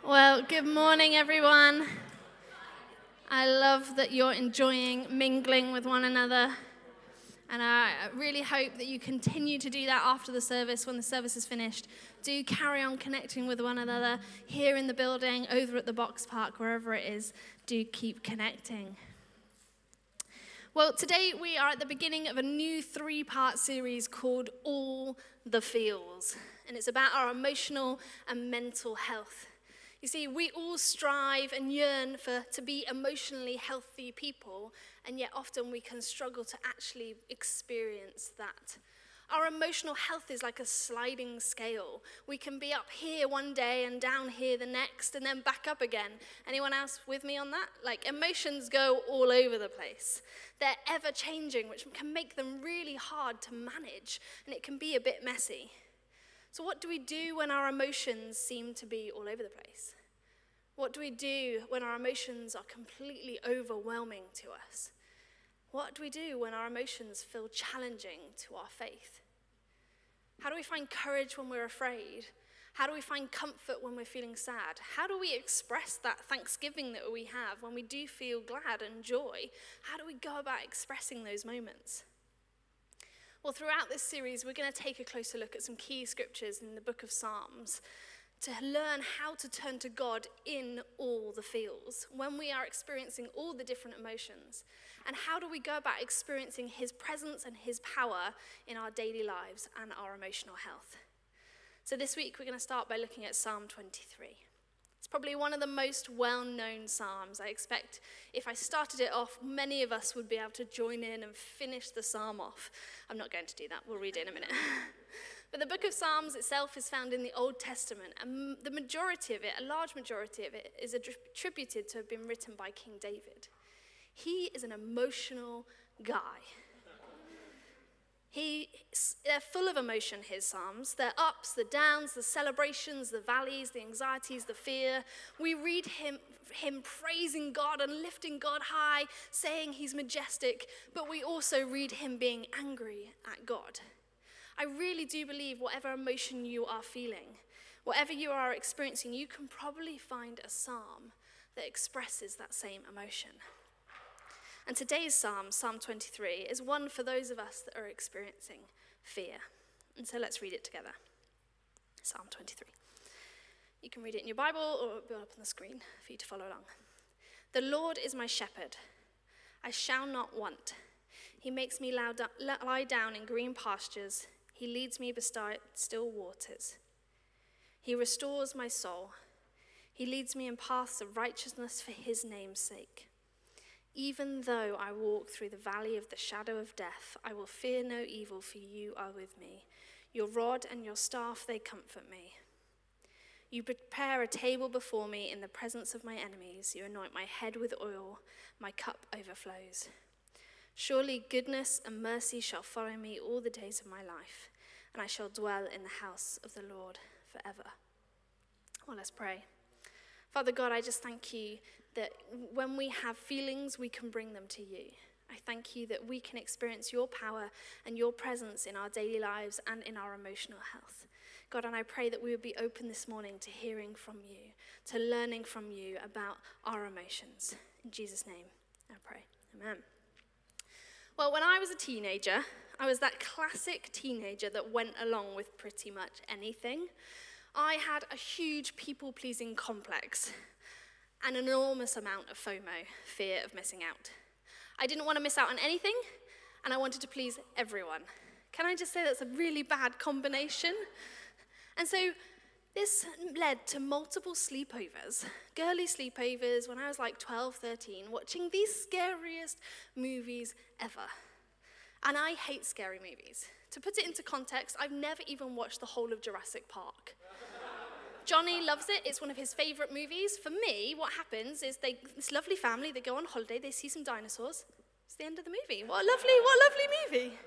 Well, good morning, everyone. I love that you're enjoying mingling with one another. And I really hope that you continue to do that after the service, when the service is finished. Do carry on connecting with one another here in the building, over at the box park, wherever it is. Do keep connecting. Well, today we are at the beginning of a new 3-part series called All the Feels. And it's about our emotional and mental health. You see, we all strive and yearn to be emotionally healthy people, and yet often we can struggle to actually experience that. Our emotional health is like a sliding scale. We can be up here one day and down here the next, and then back up again. Anyone else with me on that? Like, emotions go all over the place. They're ever changing, which can make them really hard to manage, and it can be a bit messy. So what do we do when our emotions seem to be all over the place? What do we do when our emotions are completely overwhelming to us? What do we do when our emotions feel challenging to our faith? How do we find courage when we're afraid? How do we find comfort when we're feeling sad? How do we express that thanksgiving that we have when we do feel glad and joy? How do we go about expressing those moments? Well, throughout this series, we're going to take a closer look at some key scriptures in the book of Psalms to learn how to turn to God in all the feels, when we are experiencing all the different emotions. And how do we go about experiencing his presence and his power in our daily lives and our emotional health? So this week, we're going to start by looking at Psalm 23. It's probably one of the most well-known psalms. I expect if I started it off, many of us would be able to join in and finish the psalm off. I'm not going to do that. We'll read it in a minute. But the book of Psalms itself is found in the Old Testament, and the majority of it, a large majority of it, is attributed to have been written by King David. He is an emotional guy. They're full of emotion, his psalms. They're ups, the downs, the celebrations, the valleys, the anxieties, the fear. We read him praising God and lifting God high, saying he's majestic, but we also read him being angry at God. I really do believe whatever emotion you are feeling, whatever you are experiencing, you can probably find a psalm that expresses that same emotion. And today's psalm, Psalm 23, is one for those of us that are experiencing fear. And so let's read it together. Psalm 23. You can read it in your Bible, or it'll be up on the screen for you to follow along. The Lord is my shepherd. I shall not want. He makes me lie down in green pastures. He leads me beside still waters. He restores my soul. He leads me in paths of righteousness for his name's sake. Even though I walk through the valley of the shadow of death, I will fear no evil, for you are with me. Your rod and your staff, they comfort me. You prepare a table before me in the presence of my enemies. You anoint my head with oil. My cup overflows. Surely goodness and mercy shall follow me all the days of my life, and I shall dwell in the house of the Lord forever. Well, let's pray. Father God, I just thank you that when we have feelings, we can bring them to you. I thank you that we can experience your power and your presence in our daily lives and in our emotional health. God, and I pray that we would be open this morning to hearing from you, to learning from you about our emotions. In Jesus' name, I pray. Amen. Well, when I was a teenager, I was that classic teenager that went along with pretty much anything. I had a huge people-pleasing complex, an enormous amount of FOMO, fear of missing out. I didn't want to miss out on anything, and I wanted to please everyone. Can I just say that's a really bad combination? And so this led to multiple sleepovers, girly sleepovers, when I was like 12, 13, watching the scariest movies ever. And I hate scary movies. To put it into context, I've never even watched the whole of Jurassic Park. Johnny loves it. It's one of his favorite movies. For me, what happens is this lovely family, they go on holiday, they see some dinosaurs. It's the end of the movie. What a lovely movie.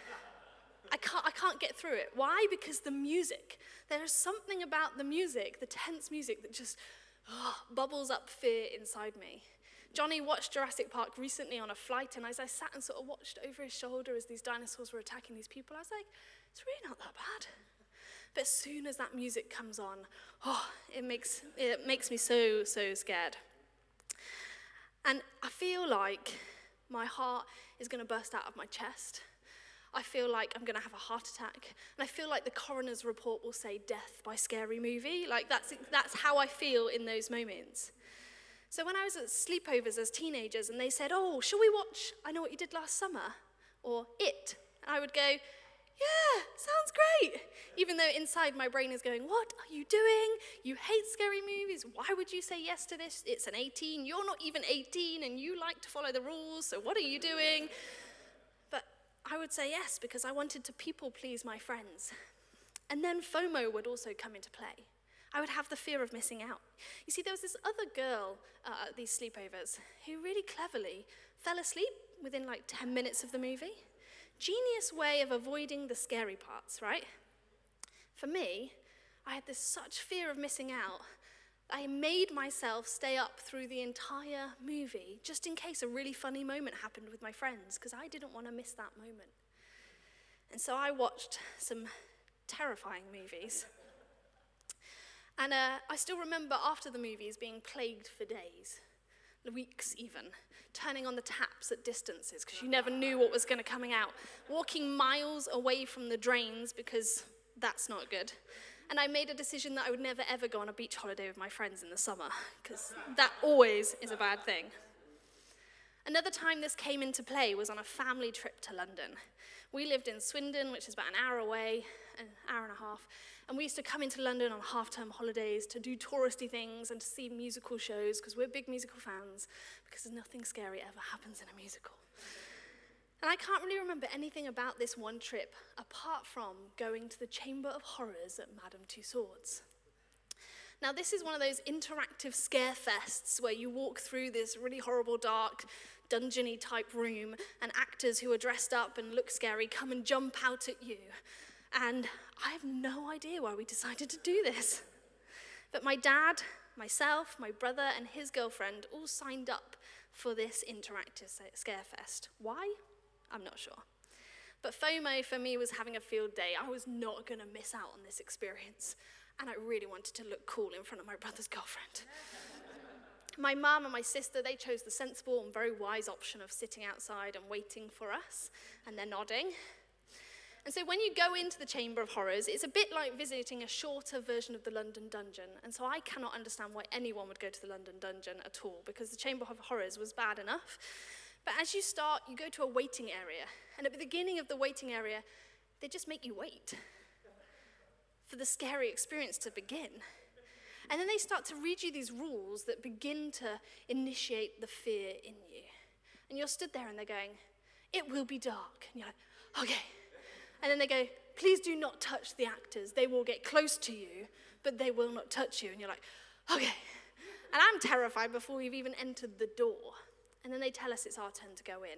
I can't get through it. Why? Because the music. There is something about the music, the tense music, that just bubbles up fear inside me. Johnny watched Jurassic Park recently on a flight, and as I sat and sort of watched over his shoulder as these dinosaurs were attacking these people, I was like, it's really not that bad. But as soon as that music comes on, it makes me so scared. And I feel like my heart is going to burst out of my chest. I feel like I'm going to have a heart attack. And I feel like the coroner's report will say death by scary movie. Like that's how I feel in those moments. So when I was at sleepovers as teenagers and they said, oh, shall we watch I Know What You Did Last Summer? Or It? And I would go, yeah, sounds great. Even though inside my brain is going, what are you doing? You hate scary movies. Why would you say yes to this? It's an 18. You're not even 18 and you like to follow the rules, so what are you doing? But I would say yes because I wanted to people please my friends. And then FOMO would also come into play. I would have the fear of missing out. You see, there was this other girl at these sleepovers who really cleverly fell asleep within like 10 minutes of the movie. Genius way of avoiding the scary parts, right? For me, I had this such fear of missing out, I made myself stay up through the entire movie just in case a really funny moment happened with my friends, because I didn't want to miss that moment. And so I watched some terrifying movies. And I still remember after the movies being plagued for days, weeks even, turning on the taps at distances because you never knew what was going to coming out, walking miles away from the drains because that's not good. And I made a decision that I would never ever go on a beach holiday with my friends in the summer because that always is a bad thing. Another time this came into play was on a family trip to London. We lived in Swindon, which is about an hour away, an hour and a half, and we used to come into London on half-term holidays to do touristy things and to see musical shows because we're big musical fans, because nothing scary ever happens in a musical. And I can't really remember anything about this one trip apart from going to the Chamber of Horrors at Madame Tussauds. Now, this is one of those interactive scare fests where you walk through this really horrible, dark, dungeony type room, and actors who are dressed up and look scary come and jump out at you. And I have no idea why we decided to do this. But my dad, myself, my brother, and his girlfriend all signed up for this interactive scare fest. Why? I'm not sure. But FOMO for me was having a field day. I was not going to miss out on this experience. And I really wanted to look cool in front of my brother's girlfriend. My mum and my sister, they chose the sensible and very wise option of sitting outside and waiting for us, and they're nodding. And so when you go into the Chamber of Horrors, it's a bit like visiting a shorter version of the London Dungeon. And so I cannot understand why anyone would go to the London Dungeon at all, because the Chamber of Horrors was bad enough. But as you start, you go to a waiting area. And at the beginning of the waiting area, they just make you wait for the scary experience to begin. And then they start to read you these rules that begin to initiate the fear in you. And you're stood there and they're going, it will be dark. And you're like, okay. And then they go, please do not touch the actors. They will get close to you, but they will not touch you. And you're like, okay. And I'm terrified before we've even entered the door. And then they tell us it's our turn to go in.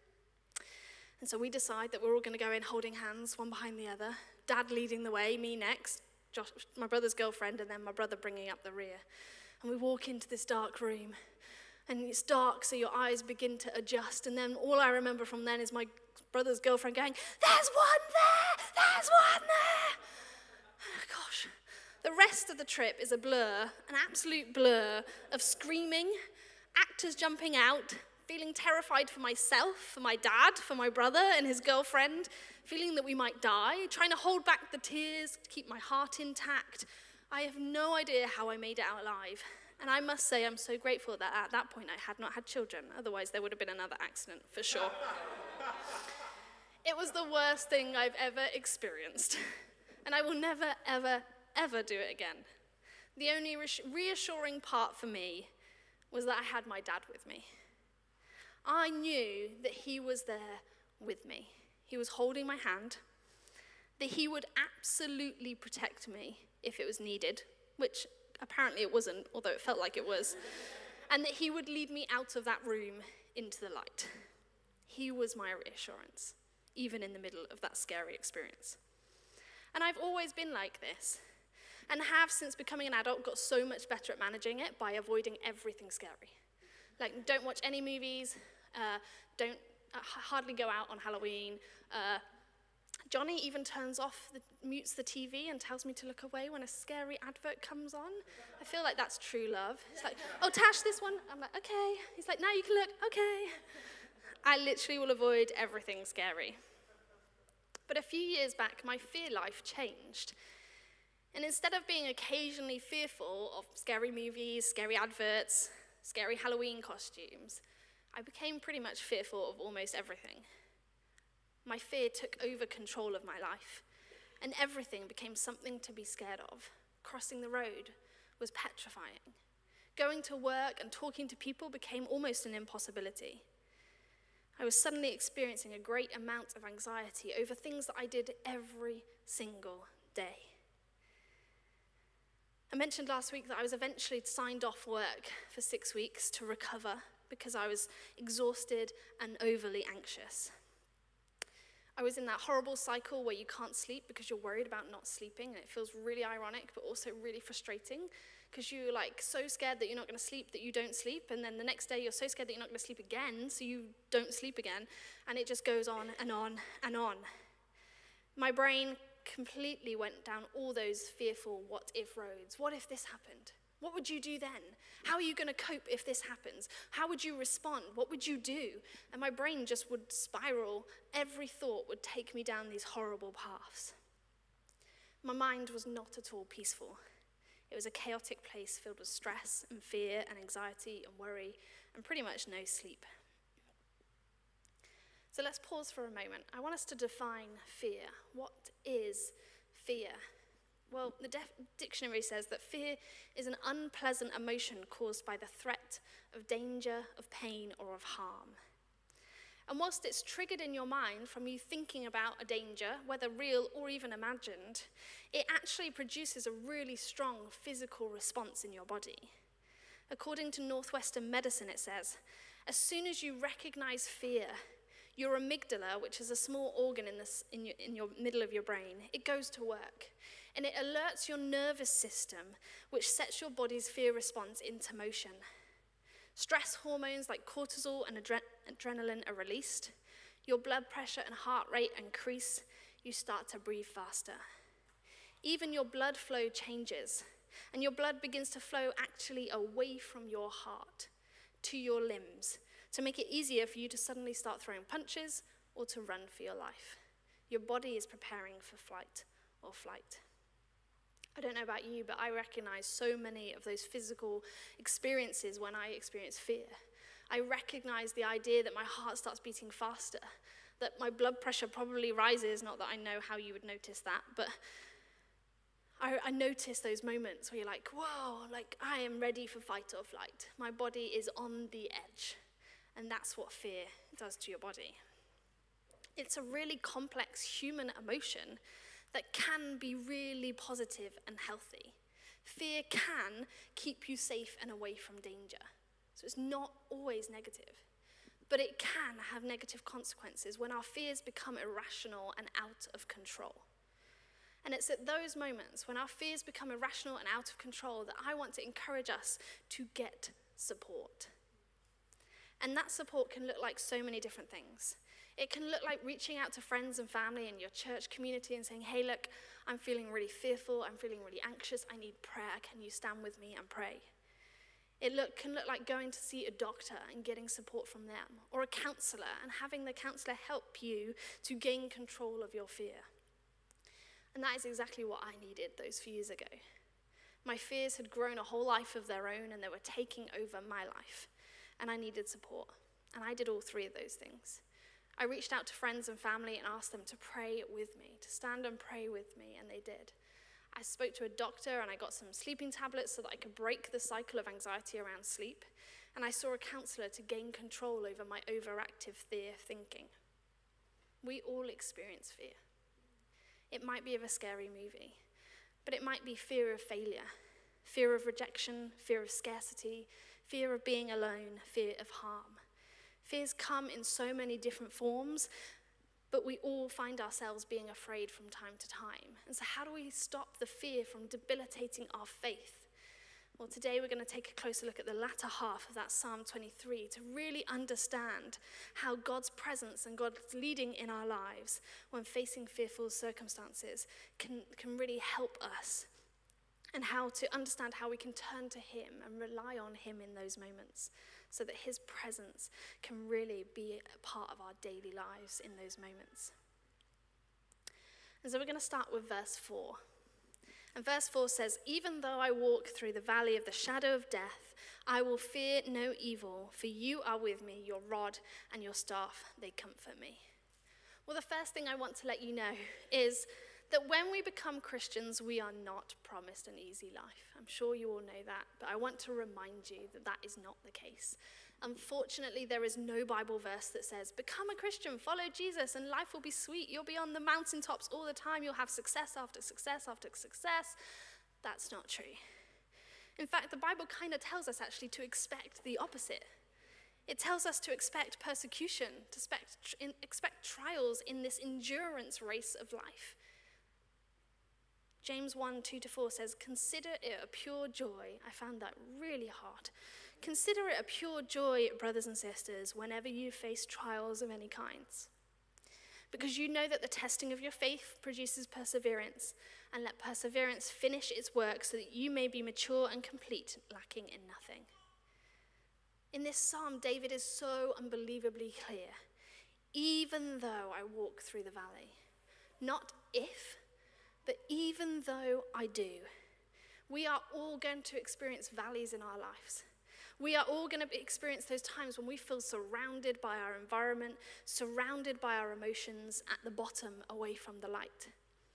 And so we decide that we're all going to go in holding hands, one behind the other. Dad leading the way, me next, Josh, my brother's girlfriend, and then my brother bringing up the rear. And we walk into this dark room. And it's dark, so your eyes begin to adjust. And then all I remember from then is my brother's girlfriend going, there's one there! There's one there! Oh, gosh. The rest of the trip is a blur, an absolute blur of screaming, actors jumping out, feeling terrified for myself, for my dad, for my brother and his girlfriend, feeling that we might die, trying to hold back the tears to keep my heart intact. I have no idea how I made it out alive. And I must say I'm so grateful that at that point I had not had children. Otherwise there would have been another accident, for sure. It was the worst thing I've ever experienced. And I will never, ever, ever do it again. The only reassuring part for me was that I had my dad with me. I knew that he was there with me. He was holding my hand, that he would absolutely protect me if it was needed, which apparently it wasn't, although it felt like it was, and that he would lead me out of that room into the light. He was my reassurance, even in the middle of that scary experience. And I've always been like this, and have, since becoming an adult, got so much better at managing it by avoiding everything scary. Like, don't watch any movies, don't hardly go out on Halloween, Johnny even mutes the TV and tells me to look away when a scary advert comes on. I feel like that's true love. It's like, oh, Tash, this one. I'm like, okay. He's like, now you can look, okay. I literally will avoid everything scary. But a few years back, my fear life changed. And instead of being occasionally fearful of scary movies, scary adverts, scary Halloween costumes, I became pretty much fearful of almost everything. My fear took over control of my life, and everything became something to be scared of. Crossing the road was petrifying. Going to work and talking to people became almost an impossibility. I was suddenly experiencing a great amount of anxiety over things that I did every single day. I mentioned last week that I was eventually signed off work for 6 weeks to recover because I was exhausted and overly anxious. I was in that horrible cycle where you can't sleep because you're worried about not sleeping, and it feels really ironic but also really frustrating because you're like so scared that you're not going to sleep that you don't sleep, and then the next day you're so scared that you're not going to sleep again, so you don't sleep again, and it just goes on and on and on. My brain completely went down all those fearful what-if roads. What if this happened? What would you do then? How are you going to cope if this happens? How would you respond? What would you do? And my brain just would spiral. Every thought would take me down these horrible paths. My mind was not at all peaceful. It was a chaotic place filled with stress and fear and anxiety and worry and pretty much no sleep. So let's pause for a moment. I want us to define fear. What is fear? Well, the dictionary says that fear is an unpleasant emotion caused by the threat of danger, of pain, or of harm. And whilst it's triggered in your mind from you thinking about a danger, whether real or even imagined, it actually produces a really strong physical response in your body. According to Northwestern medicine, it says, as soon as you recognize fear, your amygdala, which is a small organ in your middle of your brain, it goes to work. And it alerts your nervous system, which sets your body's fear response into motion. Stress hormones like cortisol and adrenaline are released. Your blood pressure and heart rate increase. You start to breathe faster. Even your blood flow changes, and your blood begins to flow actually away from your heart to your limbs to make it easier for you to suddenly start throwing punches or to run for your life. Your body is preparing for flight or flight. I don't know about you, but I recognize so many of those physical experiences when I experience fear. I recognize the idea that my heart starts beating faster, that my blood pressure probably rises, not that I know how you would notice that, but I notice those moments where you're like, whoa, like I am ready for fight or flight. My body is on the edge, and that's what fear does to your body. It's a really complex human emotion that can be really positive and healthy. Fear can keep you safe and away from danger. So it's not always negative, but it can have negative consequences when our fears become irrational and out of control. And it's at those moments when our fears become irrational and out of control that I want to encourage us to get support. And that support can look like so many different things. It can look like reaching out to friends and family in your church community and saying, hey, look, I'm feeling really fearful, I'm feeling really anxious, I need prayer, can you stand with me and pray? It can look like going to see a doctor and getting support from them, or a counselor and having the counselor help you to gain control of your fear. And that is exactly what I needed those few years ago. My fears had grown a whole life of their own and they were taking over my life, and I needed support. And I did all three of those things. I reached out to friends and family and asked them to pray with me, to stand and pray with me, and they did. I spoke to a doctor and I got some sleeping tablets so that I could break the cycle of anxiety around sleep, and I saw a counselor to gain control over my overactive fear thinking. We all experience fear. It might be of a scary movie, but it might be fear of failure, fear of rejection, fear of scarcity, fear of being alone, fear of harm. Fears come in so many different forms, but we all find ourselves being afraid from time to time. And so how do we stop the fear from debilitating our faith? Well, today we're going to take a closer look at the latter half of that Psalm 23 to really understand how God's presence and God's leading in our lives when facing fearful circumstances can really help us, and how to understand how we can turn to him and rely on him in those moments so that his presence can really be a part of our daily lives in those moments. And so we're going to start with verse 4. And verse 4 says, "Even though I walk through the valley of the shadow of death, I will fear no evil, for you are with me, your rod and your staff, they comfort me." Well, the first thing I want to let you know is that when we become Christians, we are not promised an easy life. I'm sure you all know that, but I want to remind you that that is not the case. Unfortunately, there is no Bible verse that says, become a Christian, follow Jesus, and life will be sweet. You'll be on the mountaintops all the time. You'll have success after success after success. That's not true. In fact, the Bible kind of tells us actually to expect the opposite. It tells us to expect persecution, to expect trials in this endurance race of life. James 1, 2-4 says, "Consider it a pure joy." I found that really hard. "Consider it a pure joy, brothers and sisters, whenever you face trials of any kinds. Because you know that the testing of your faith produces perseverance, and let perseverance finish its work so that you may be mature and complete, lacking in nothing." In this psalm, David is so unbelievably clear. Even though I walk through the valley, not if, but even though I do, we are all going to experience valleys in our lives. We are all going to experience those times when we feel surrounded by our environment, surrounded by our emotions, at the bottom, away from the light.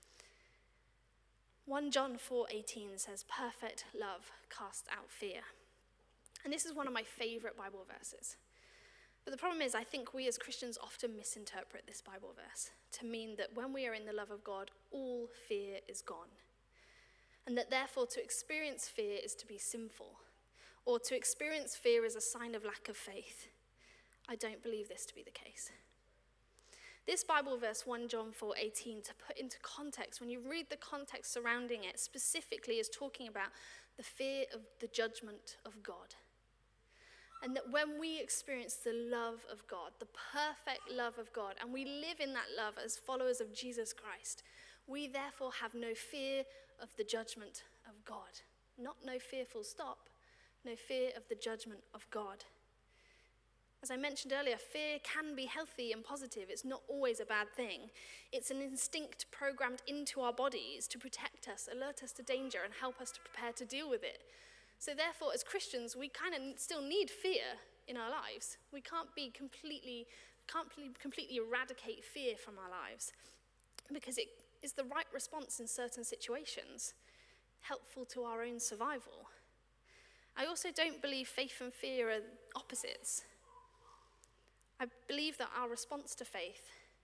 1 John 4:18 says, "Perfect love casts out fear." And this is one of my favorite Bible verses. But the problem is, I think we as Christians often misinterpret this Bible verse to mean that when we are in the love of God, all fear is gone. And that therefore to experience fear is to be sinful, or to experience fear is a sign of lack of faith. I don't believe this to be the case. This Bible verse, 1 John 4:18, to put into context, when you read the context surrounding it, specifically is talking about the fear of the judgment of God. And that when we experience the love of God, the perfect love of God, and we live in that love as followers of Jesus Christ, we therefore have no fear of the judgment of God. Not no fear full stop, no fear of the judgment of God. As I mentioned earlier, fear can be healthy and positive. It's not always a bad thing. It's an instinct programmed into our bodies to protect us, alert us to danger, and help us to prepare to deal with it. So therefore, as Christians, we kind of still need fear in our lives. We can't completely eradicate fear from our lives, because it is the right response in certain situations, helpful to our own survival. I also don't believe faith and fear are opposites. I believe that our response to fear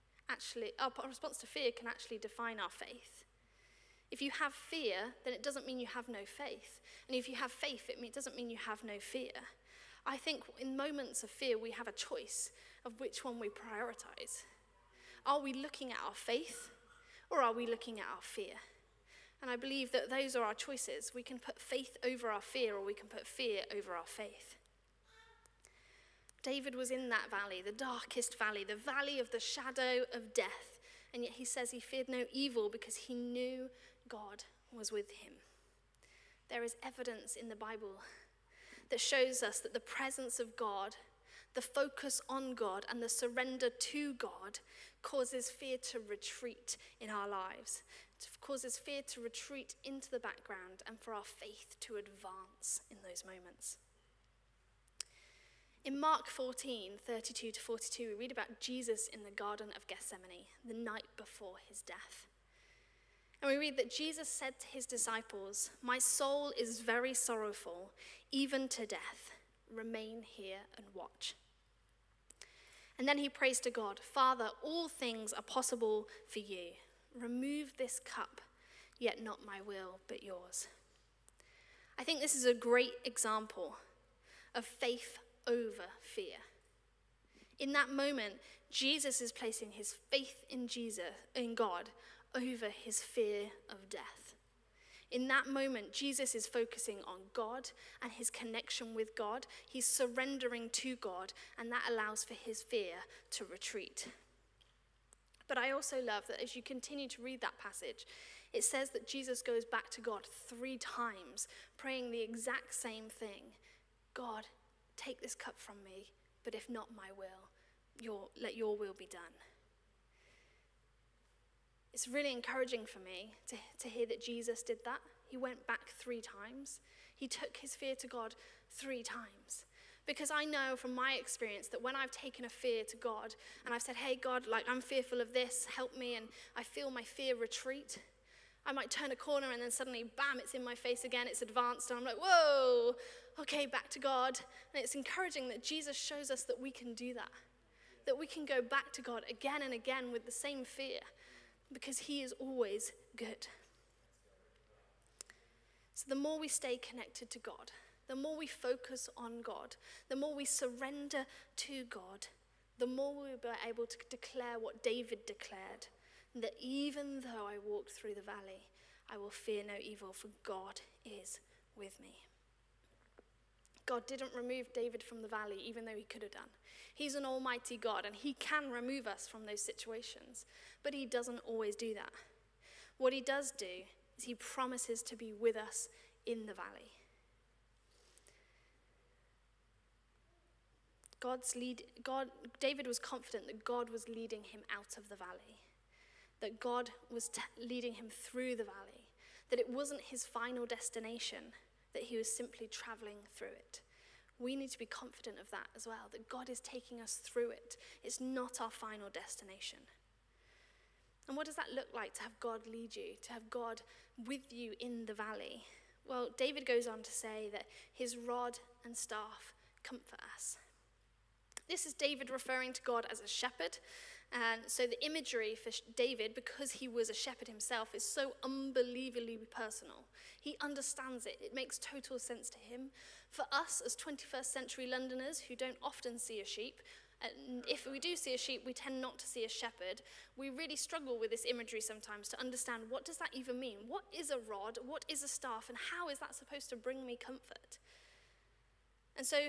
can actually define our faith. If you have fear, then it doesn't mean you have no faith. And if you have faith, it doesn't mean you have no fear. I think in moments of fear, we have a choice of which one we prioritize. Are we looking at our faith, or are we looking at our fear? And I believe that those are our choices. We can put faith over our fear, or we can put fear over our faith. David was in that valley, the darkest valley, the valley of the shadow of death. And yet he says he feared no evil because he knew God was with him. There is evidence in the Bible that shows us that the presence of God, the focus on God, and the surrender to God causes fear to retreat in our lives. It causes fear to retreat into the background and for our faith to advance in those moments. In Mark 14:32-42, we read about Jesus in the Garden of Gethsemane, the night before his death. And we read that Jesus said to his disciples, "My soul is very sorrowful, even to death. Remain here and watch." And then he prays to God, "Father, all things are possible for you. Remove this cup, yet not my will, but yours." I think this is a great example of faith over fear. In that moment, Jesus is placing his faith in God over his fear of death. In that moment, Jesus is focusing on God and his connection with God. He's surrendering to God, and that allows for his fear to retreat. But I also love that as you continue to read that passage, it says that Jesus goes back to God 3 times, praying the exact same thing. God, take this cup from me, but if not my will, let your will be done. It's really encouraging for me to hear that Jesus did that. He went back 3 times. He took his fear to God 3 times. Because I know from my experience that when I've taken a fear to God and I've said, hey, God, I'm fearful of this, help me, and I feel my fear retreat, I might turn a corner and then suddenly, bam, it's in my face again, it's advanced, and I'm like, whoa, okay, back to God. And it's encouraging that Jesus shows us that we can do that we can go back to God again and again with the same fear, because he is always good. So the more we stay connected to God, the more we focus on God, the more we surrender to God, the more we will be able to declare what David declared, that even though I walk through the valley, I will fear no evil, for God is with me. God didn't remove David from the valley, even though he could have done. He's an almighty God, and he can remove us from those situations, but he doesn't always do that. What he does do is he promises to be with us in the valley. David was confident that God was leading him out of the valley, that God was leading him through the valley, that it wasn't his final destination, that he was simply traveling through it. We need to be confident of that as well, that God is taking us through it. It's not our final destination. And what does that look like, to have God lead you, to have God with you in the valley? Well, David goes on to say that his rod and staff comfort us. This is David referring to God as a shepherd. And so the imagery for David, because he was a shepherd himself, is so unbelievably personal. He understands it. It makes total sense to him. For us as 21st century Londoners who don't often see a sheep, and if we do see a sheep, we tend not to see a shepherd, we really struggle with this imagery sometimes to understand, what does that even mean? What is a rod? What is a staff? And how is that supposed to bring me comfort? And so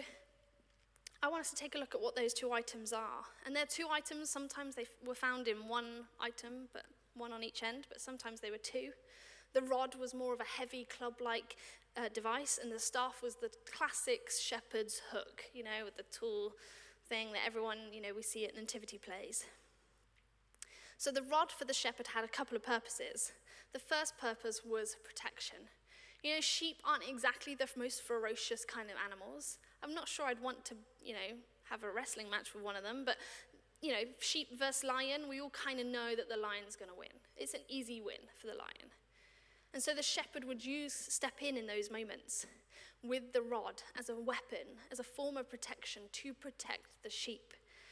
I want us to take a look at what those 2 items are. And they're 2 items. Sometimes they were found in one item, but one on each end, but sometimes they were 2. The rod was more of a heavy club-like device, and the staff was the classic shepherd's hook, with the tool thing that everyone, we see at nativity plays. So the rod for the shepherd had a couple of purposes. The first purpose was protection. Sheep aren't exactly the most ferocious kind of animals. I'm not sure I'd want to, have a wrestling match with one of them, but, sheep versus lion, we all kind of know that the lion's going to win. It's an easy win for the lion. And so the shepherd would step in those moments with the rod as a weapon, as a form of protection to protect the sheep.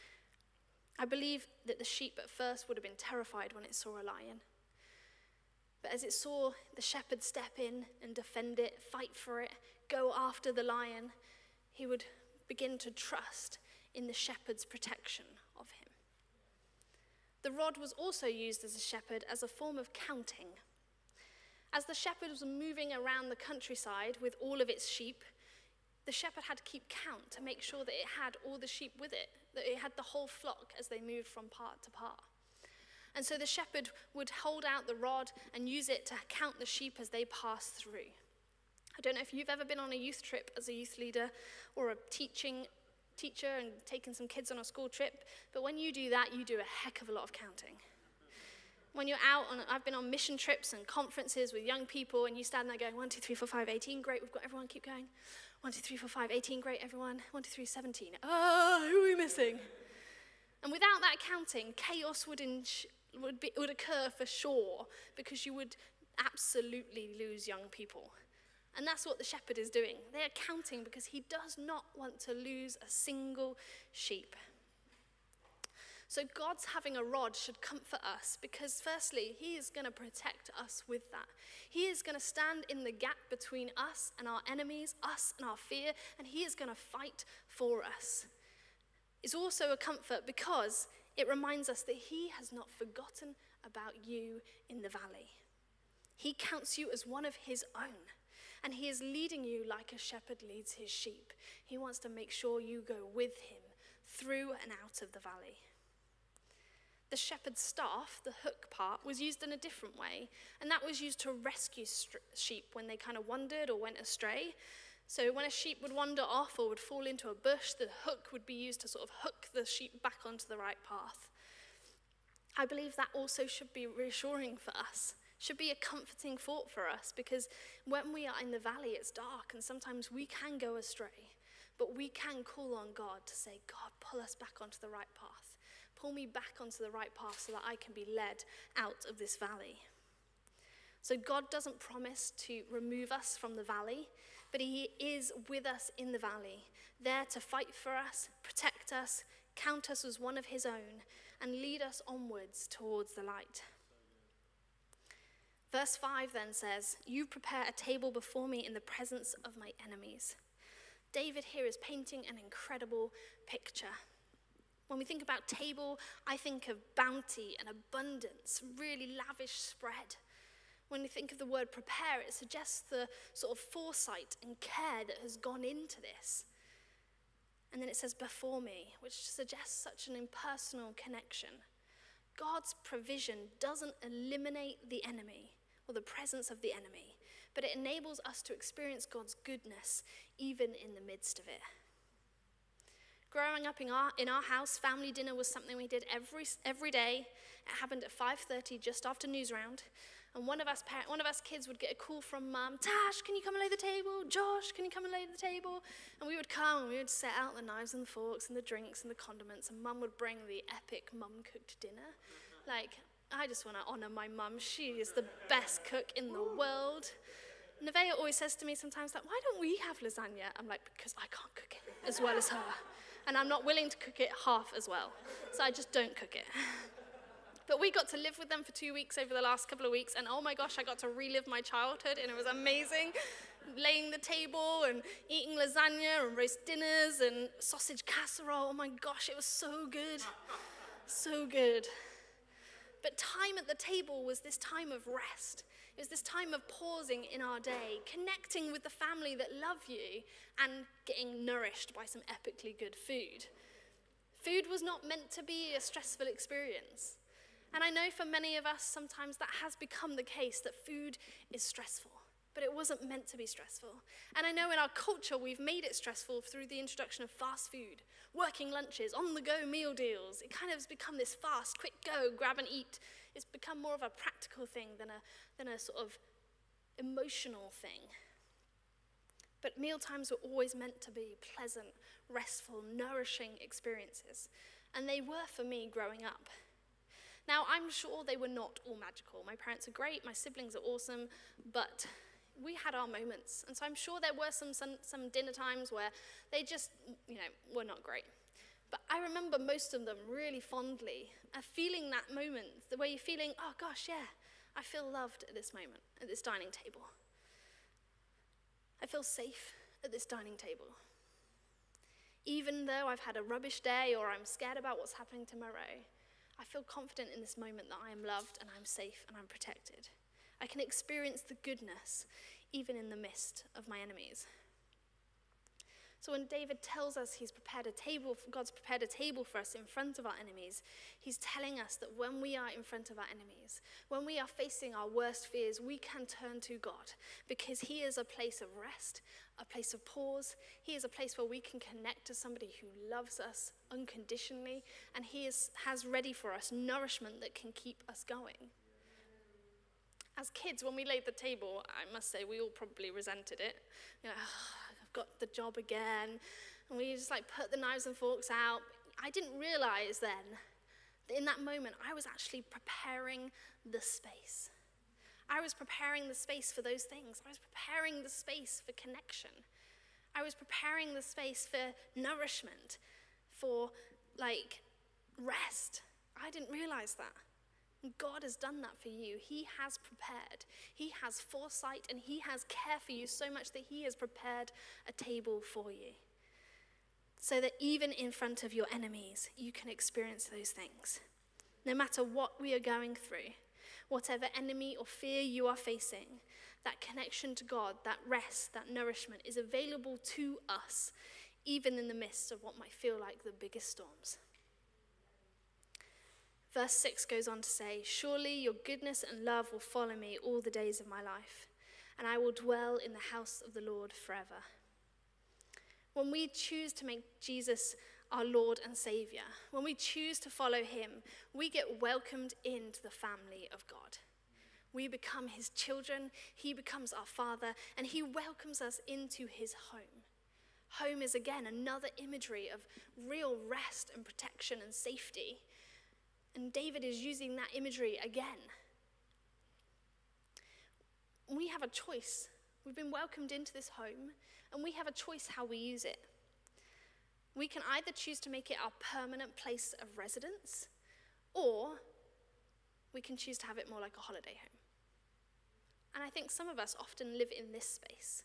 I believe that the sheep at first would have been terrified when it saw a lion. But as it saw the shepherd step in and defend it, fight for it, go after the lion, he would begin to trust in the shepherd's protection of him. The rod was also used as a shepherd as a form of counting. As the shepherd was moving around the countryside with all of its sheep, the shepherd had to keep count to make sure that it had all the sheep with it, that it had the whole flock as they moved from part to part. And so the shepherd would hold out the rod and use it to count the sheep as they passed through. I don't know if you've ever been on a youth trip as a youth leader or a teacher and taken some kids on a school trip, but when you do that, you do a heck of a lot of counting. When you're out I've been on mission trips and conferences with young people, and you stand there going, 1, 2, 3, 4, 5, 18, great, we've got everyone, keep going. 1, 2, 3, 4, 5, 18, great, everyone. 1, 2, 3, 17. Oh, who are we missing? And without that counting, chaos would occur for sure, because you would absolutely lose young people. And that's what the shepherd is doing. They are counting because he does not want to lose a single sheep. So God's having a rod should comfort us, because firstly, he is going to protect us with that. He is going to stand in the gap between us and our enemies, us and our fear, and he is going to fight for us. It's also a comfort because it reminds us that he has not forgotten about you in the valley. He counts you as one of his own. And he is leading you like a shepherd leads his sheep. He wants to make sure you go with him through and out of the valley. The shepherd's staff, the hook part, was used in a different way. And that was used to rescue sheep when they kind of wandered or went astray. So when a sheep would wander off or would fall into a bush, the hook would be used to sort of hook the sheep back onto the right path. I believe that also should be reassuring for us, should be a comforting thought for us, because when we are in the valley, it's dark and sometimes we can go astray, but we can call on God to say, God, pull us back onto the right path. Pull me back onto the right path so that I can be led out of this valley. So God doesn't promise to remove us from the valley, but he is with us in the valley, there to fight for us, protect us, count us as one of his own, and lead us onwards towards the light. Verse 5 then says, you prepare a table before me in the presence of my enemies. David here is painting an incredible picture. When we think about table, I think of bounty and abundance, really lavish spread. When we think of the word prepare, it suggests the sort of foresight and care that has gone into this. And then it says before me, which suggests such an impersonal connection. God's provision doesn't eliminate the enemy or the presence of the enemy, but it enables us to experience God's goodness even in the midst of it. Growing up in our house, family dinner was something we did every day. It happened at 5:30 just after news round. And one of us kids would get a call from Mum, Tash, can you come and lay the table? Josh, can you come and lay the table? And we would come and we would set out the knives and the forks and the drinks and the condiments, and Mum would bring the epic mum-cooked dinner. Like, I just want to honor my mum. She is the best cook in the world. Nevaeh always says to me sometimes, like, why don't we have lasagna? I'm like, because I can't cook it as well as her. And I'm not willing to cook it half as well. So I just don't cook it. But we got to live with them for 2 weeks over the last couple of weeks, and oh my gosh, I got to relive my childhood, and it was amazing. Laying the table and eating lasagna and roast dinners and sausage casserole. Oh my gosh, it was so good. So good. But time at the table was this time of rest. It was this time of pausing in our day, connecting with the family that love you, and getting nourished by some epically good food. Food was not meant to be a stressful experience. And I know for many of us, sometimes that has become the case, that food is stressful. But it wasn't meant to be stressful. And I know in our culture, we've made it stressful through the introduction of fast food, working lunches, on-the-go meal deals. It kind of has become this fast, quick go, grab and eat. It's become more of a practical thing than a sort of emotional thing. But mealtimes were always meant to be pleasant, restful, nourishing experiences. And they were for me growing up. Now, I'm sure they were not all magical. My parents are great, my siblings are awesome, but we had our moments. And so I'm sure there were some dinner times where they just, were not great. But I remember most of them really fondly, feeling that moment, the way you're feeling, oh gosh, yeah, I feel loved at this moment, at this dining table. I feel safe at this dining table. Even though I've had a rubbish day or I'm scared about what's happening tomorrow, I feel confident in this moment that I am loved and I'm safe and I'm protected. I can experience the goodness even in the midst of my enemies. So when David tells us God's prepared a table for us in front of our enemies, he's telling us that when we are in front of our enemies, when we are facing our worst fears, we can turn to God, because he is a place of rest, a place of pause. He is a place where we can connect to somebody who loves us unconditionally, and he has ready for us nourishment that can keep us going. As kids, when we laid the table, I must say we all probably resented it. I've got the job again. And we just put the knives and forks out. I didn't realize then that in that moment, I was actually preparing the space. I was preparing the space for those things. I was preparing the space for connection. I was preparing the space for nourishment, for rest. I didn't realize that. God has done that for you. He has prepared. He has foresight and he has care for you so much that he has prepared a table for you. So that even in front of your enemies, you can experience those things. No matter what we are going through, Whatever enemy or fear you are facing, that connection to God, that rest, that nourishment is available to us, even in the midst of what might feel like the biggest storms. Verse 6 goes on to say, "Surely your goodness and love will follow me all the days of my life, and I will dwell in the house of the Lord forever." When we choose to make Jesus our Lord and Savior, when we choose to follow him, we get welcomed into the family of God. We become his children, he becomes our Father, and he welcomes us into his home. Home is, again, another imagery of real rest and protection and safety. And David is using that imagery again. We have a choice. We've been welcomed into this home, and we have a choice how we use it. We can either choose to make it our permanent place of residence, or we can choose to have it more like a holiday home. And I think some of us often live in this space.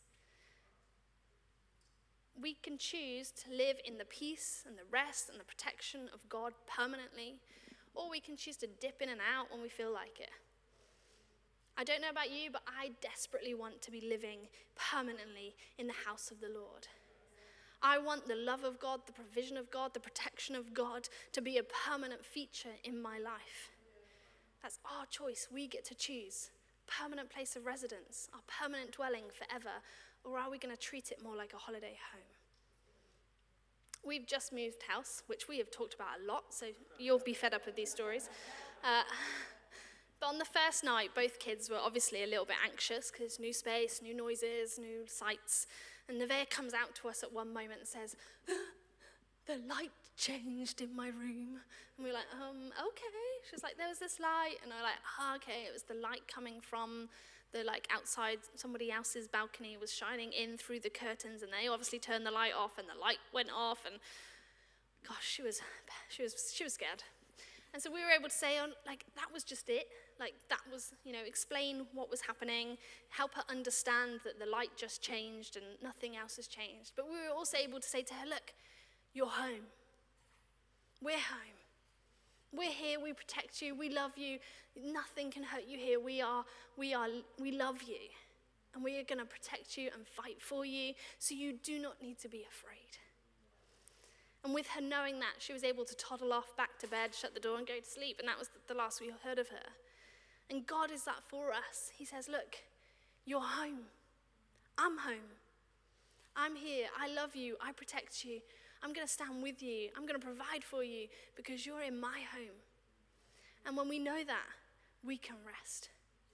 We can choose to live in the peace and the rest and the protection of God permanently, or we can choose to dip in and out when we feel like it. I don't know about you, but I desperately want to be living permanently in the house of the Lord. I want the love of God, the provision of God, the protection of God to be a permanent feature in my life. That's our choice. We get to choose. Permanent place of residence, our permanent dwelling forever, or are we going to treat it more like a holiday home? We've just moved house, which we have talked about a lot, so you'll be fed up with these stories. But on the first night, both kids were obviously a little bit anxious because new space, new noises, new sights. And Nevaeh comes out to us at one moment and says, "The light changed in my room." And we were like, okay. She was like, "There was this light." And I was like, okay. It was the light coming from the outside, somebody else's balcony was shining in through the curtains, and they obviously turned the light off, and the light went off, and gosh, she was scared. And so we were able to say, that was just it. That was, explain what was happening, help her understand that the light just changed and nothing else has changed. But we were also able to say to her, "Look, you're home. We're home. We're here, we protect you, we love you. Nothing can hurt you here. We love you. And we are going to protect you and fight for you, so you do not need to be afraid." And with her knowing that, she was able to toddle off back to bed, shut the door, and go to sleep. And that was the last we heard of her. And God is that for us. He says, "Look, you're home. I'm home. I'm here. I love you. I protect you. I'm going to stand with you. I'm going to provide for you because you're in my home." And when we know that, we can rest.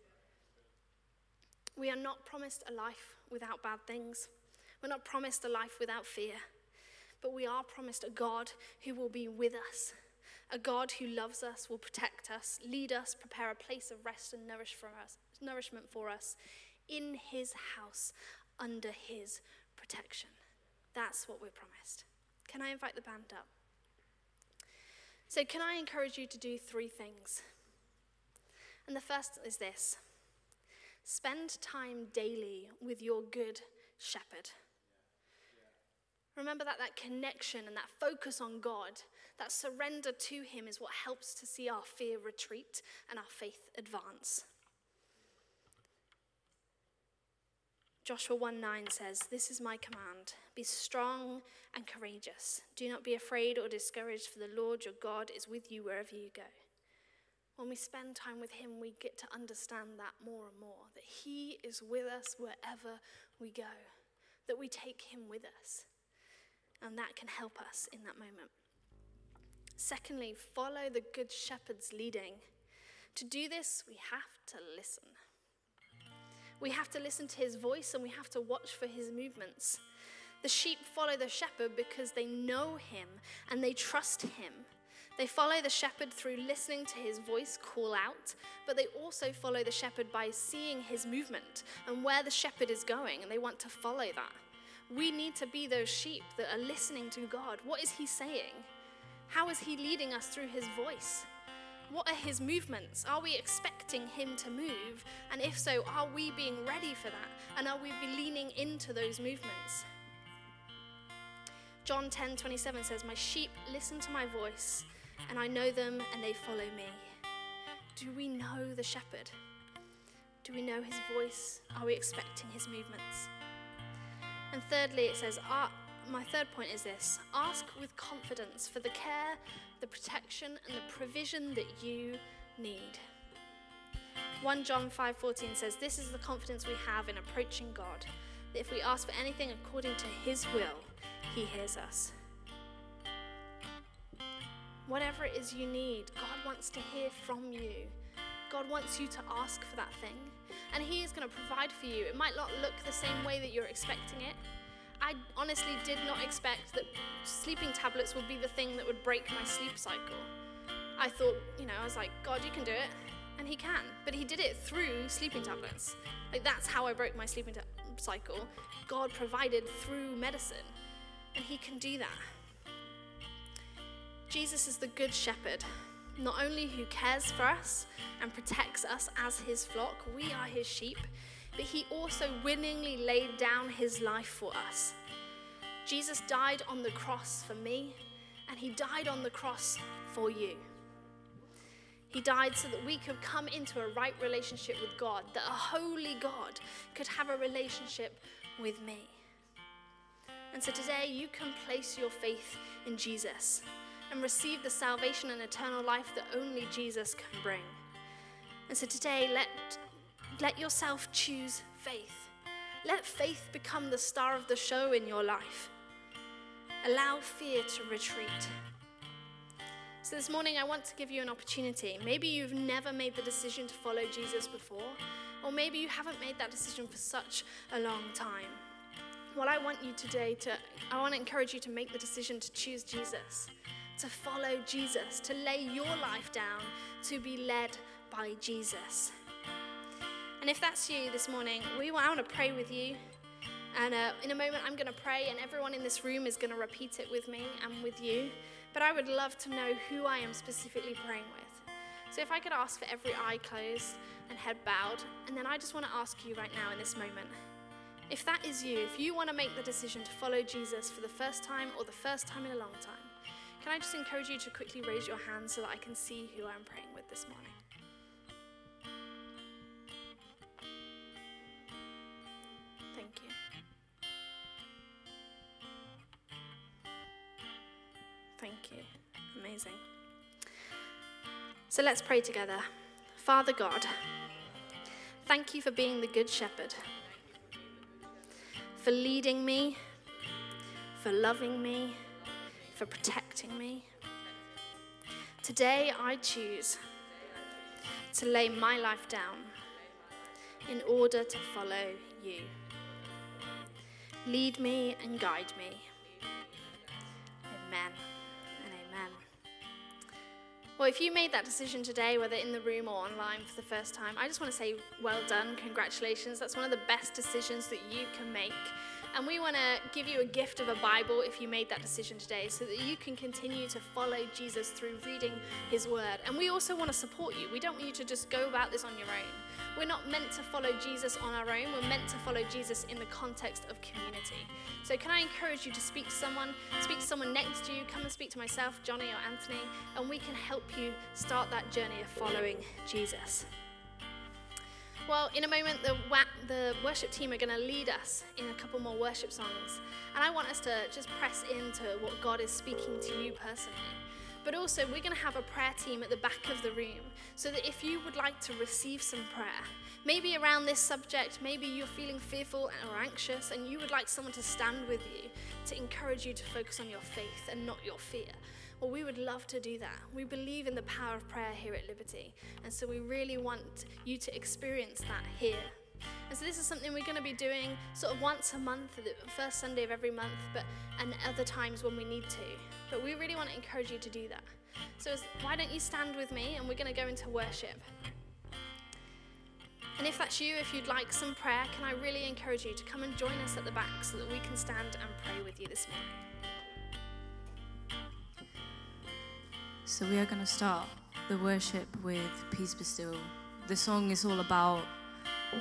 We are not promised a life without bad things. We're not promised a life without fear. But we are promised a God who will be with us, a God who loves us, will protect us, lead us, prepare a place of rest and nourishment for us in his house under his protection. That's what we're promised. Can I invite the band up? So can I encourage you to do 3 things? And the first is this: spend time daily with your good shepherd. Remember that connection and that focus on God, that surrender to him is what helps to see our fear retreat and our faith advance. Joshua 1:9 says, "This is my command. Be strong and courageous. Do not be afraid or discouraged, for the Lord your God is with you wherever you go." When we spend time with him, we get to understand that more and more, that he is with us wherever we go, that we take him with us. And that can help us in that moment. Secondly, follow the good shepherd's leading. To do this, we have to listen. We have to listen to his voice, and we have to watch for his movements. The sheep follow the shepherd because they know him and they trust him. They follow the shepherd through listening to his voice call out, but they also follow the shepherd by seeing his movement and where the shepherd is going, and they want to follow that. We need to be those sheep that are listening to God. What is he saying? How is he leading us through his voice? What are his movements? Are we expecting him to move? And if so, are we being ready for that? And are we leaning into those movements? John 10:27 says, "My sheep listen to my voice, and I know them and they follow me." Do we know the shepherd? Do we know his voice? Are we expecting his movements? And thirdly, it says, my third point is this: ask with confidence for the care, the protection, and the provision that you need. 1 John 5:14 says, this is the confidence we have in approaching God, that if we ask for anything according to his will, he hears us. Whatever it is you need, God wants to hear from you. God wants you to ask for that thing, and he is going to provide for you. It might not look the same way that you're expecting it. I honestly did not expect that sleeping tablets would be the thing that would break my sleep cycle. I thought, I was like, God, you can do it. And he can, but he did it through sleeping tablets. Like, that's how I broke my sleeping cycle. God provided through medicine, and he can do that. Jesus is the good shepherd, not only who cares for us and protects us as his flock, we are his sheep, but he also willingly laid down his life for us. Jesus died on the cross for me, and he died on the cross for you. He died so that we could come into a right relationship with God, that a holy God could have a relationship with me. And so today you can place your faith in Jesus and receive the salvation and eternal life that only Jesus can bring. And so today, let yourself choose faith. Let faith become the star of the show in your life. Allow fear to retreat. So this morning, I want to give you an opportunity. Maybe you've never made the decision to follow Jesus before, or maybe you haven't made that decision for such a long time. Well, I want to encourage you to make the decision to choose Jesus, to follow Jesus, to lay your life down, to be led by Jesus. And if that's you this morning, I want to pray with you. And in a moment, I'm going to pray, and everyone in this room is going to repeat it with me and with you. But I would love to know who I am specifically praying with. So if I could ask for every eye closed and head bowed, and then I just want to ask you right now in this moment, if that is you, if you want to make the decision to follow Jesus for the first time or the first time in a long time, can I just encourage you to quickly raise your hand so that I can see who I'm praying with this morning? Thank you. Thank you. Amazing. So let's pray together. Father God, thank you for being the good shepherd, for leading me, for loving me, for protecting me. Today I choose to lay my life down in order to follow you. Lead me and guide me. Amen and amen. Well, if you made that decision today, whether in the room or online for the first time, I just want to say well done, congratulations. That's one of the best decisions that you can make. And we want to give you a gift of a Bible if you made that decision today, so that you can continue to follow Jesus through reading his word. And we also want to support you. We don't want you to just go about this on your own. We're not meant to follow Jesus on our own. We're meant to follow Jesus in the context of community. So can I encourage you to speak to someone next to you, come and speak to myself, Johnny or Anthony, and we can help you start that journey of following Jesus. Well, in a moment, the worship team are going to lead us in a couple more worship songs. And I want us to just press into what God is speaking to you personally. But also, we're going to have a prayer team at the back of the room, so that if you would like to receive some prayer, maybe around this subject, maybe you're feeling fearful or anxious, and you would like someone to stand with you to encourage you to focus on your faith and not your fear. Well, we would love to do that. We believe in the power of prayer here at Liberty, and so we really want you to experience that here. And so this is something we're going to be doing sort of once a month, the first Sunday of every month, and other times when we need to. But we really want to encourage you to do that. So why don't you stand with me, and we're going to go into worship. And if that's you, if you'd like some prayer, can I really encourage you to come and join us at the back so that we can stand and pray with you this morning. So we are going to start the worship with Peace Be Still. The song is all about